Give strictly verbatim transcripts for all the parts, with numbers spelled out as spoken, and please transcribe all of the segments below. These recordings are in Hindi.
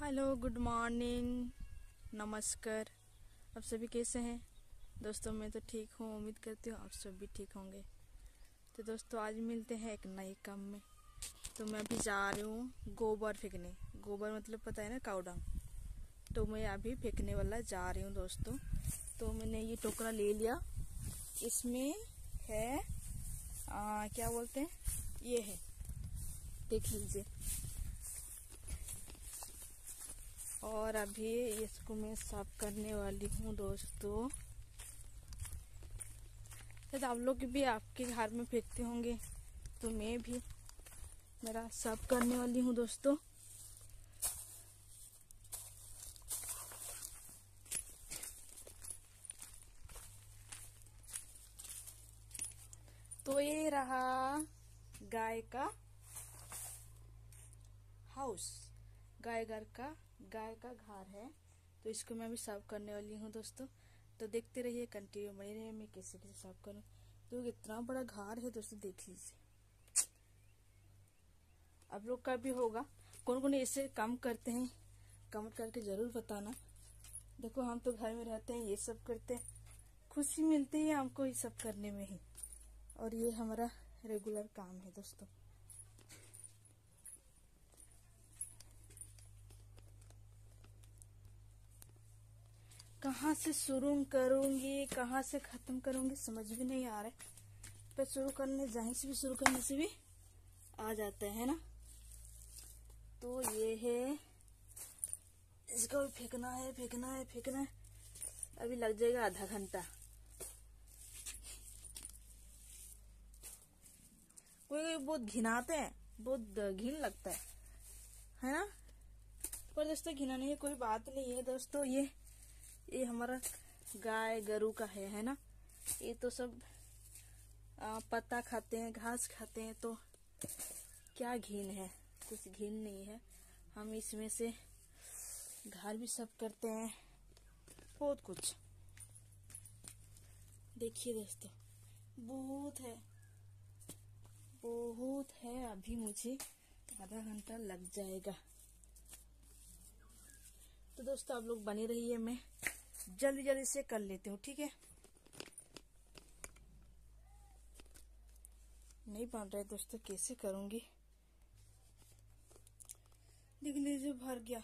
हेलो, गुड मॉर्निंग, नमस्कार। आप सभी कैसे हैं दोस्तों? मैं तो ठीक हूँ, उम्मीद करती हूँ आप सब भी ठीक होंगे। तो दोस्तों आज मिलते हैं एक नए काम में। तो मैं अभी जा रही हूँ गोबर फेंकने। गोबर मतलब पता है ना, काऊ डंग। तो मैं अभी फेंकने वाला जा रही हूँ दोस्तों। तो मैंने ये टोकरा ले लिया। इसमें है आ, क्या बोलते हैं, ये है, देख लीजिए। और अभी इसको मैं साफ करने वाली हूँ दोस्तों। शायद आप लोग भी आपके घर में फेंकते होंगे, तो मैं भी मेरा साफ करने वाली हूँ दोस्तों। तो ये रहा गाय का हाउस, गाय घर का गाय का घर है। तो इसको मैं भी साफ करने वाली हूँ दोस्तों। तो देखते रहिए, कंटिन्यू बने रहिए, मैं कैसे कैसे साफ करूँ। तो इतना बड़ा घर है दोस्तों, देख लीजिए। आप लोग का भी होगा, कौन कौन ऐसे काम करते हैं, कमेंट करके जरूर बताना। देखो हम तो घर में रहते हैं, ये सब करते हैं, खुशी मिलती है हमको ये सब करने में ही। और ये हमारा रेगुलर काम है दोस्तों। कहाँ से शुरू करूंगी, कहाँ से खत्म करूंगी, समझ भी नहीं आ रहा है। पर शुरू करने जाने से भी शुरू करने से भी आ जाता है ना। तो ये है, इसको भी फेंकना है फेंकना है फेंकना है। अभी लग जाएगा आधा घंटा। कोई कोई बहुत घिनाते हैं, बहुत घिन लगता है है ना। पर दोस्तों घिनाने की कोई बात नहीं है दोस्तों। ये ये हमारा गाय गरू का है है ना। ये तो सब आ, पत्ता खाते हैं, घास खाते हैं, तो क्या घिन है, कुछ घिन नहीं है। हम इसमें से घर भी सब करते हैं, बहुत कुछ। देखिए दोस्तों, बहुत है बहुत है। अभी मुझे आधा घंटा लग जाएगा। तो दोस्तों आप लोग बने रहिए, मैं जल्दी जल्दी से कर लेती हूँ, ठीक है। नहीं बन रहा है दोस्तों, कैसे करूंगी। देख लीजिए, भर गया,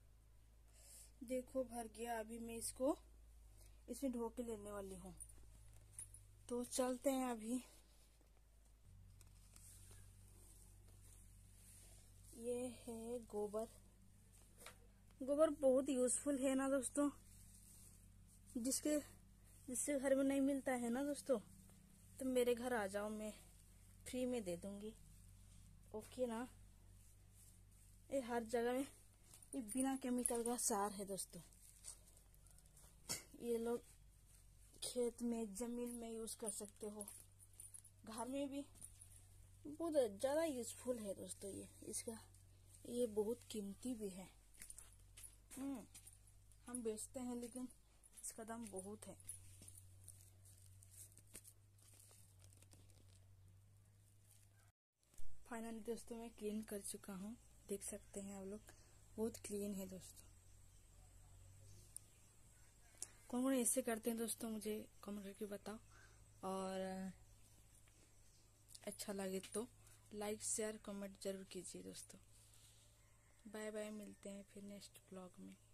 देखो भर गया। अभी मैं इसको इसमें ढो के लेने वाली हूँ। तो चलते हैं अभी। ये है गोबर। गोबर बहुत यूजफुल है ना दोस्तों। जिसके जिससे घर में नहीं मिलता है ना दोस्तों, तो मेरे घर आ जाओ, मैं फ्री में दे दूंगी, ओके ना। ये हर जगह में ये बिना केमिकल का सार है दोस्तों। ये लोग खेत में, जमीन में यूज कर सकते हो, घर में भी बहुत ज्यादा यूजफुल है दोस्तों। ये इसका ये बहुत कीमती भी है। हम्म हम बेचते हैं, लेकिन इसका दाम बहुत है। फाइनली दोस्तों मैं क्लीन कर चुका हूँ, देख सकते हैं आप लोग, बहुत क्लीन है दोस्तों। कौन कौन ऐसे करते हैं दोस्तों, मुझे कमेंट करके बताओ। और अच्छा लगे तो लाइक शेयर कमेंट जरूर कीजिए दोस्तों। बाय बाय, मिलते हैं फिर नेक्स्ट ब्लॉग में।